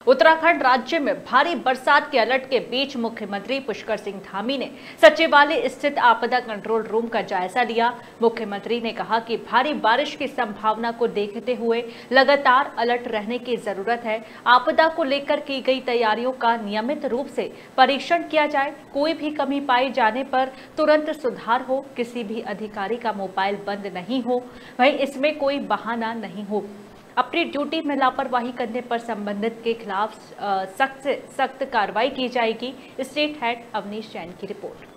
उत्तराखंड राज्य में भारी बरसात के अलर्ट के बीच मुख्यमंत्री पुष्कर सिंह धामी ने सचिवालय स्थित आपदा कंट्रोल रूम का जायजा लिया। मुख्यमंत्री ने कहा कि भारी बारिश की संभावना को देखते हुए लगातार अलर्ट रहने की जरूरत है। आपदा को लेकर की गई तैयारियों का नियमित रूप से परीक्षण किया जाए। कोई भी कमी पाई जाने पर तुरंत सुधार हो। किसी भी अधिकारी का मोबाइल बंद नहीं हो, वहीं इसमें कोई बहाना नहीं हो। अपनी ड्यूटी में लापरवाही करने पर संबंधित के खिलाफ सख्त से सख्त कार्रवाई की जाएगी। स्टेट हेड अवनीश जैन की रिपोर्ट।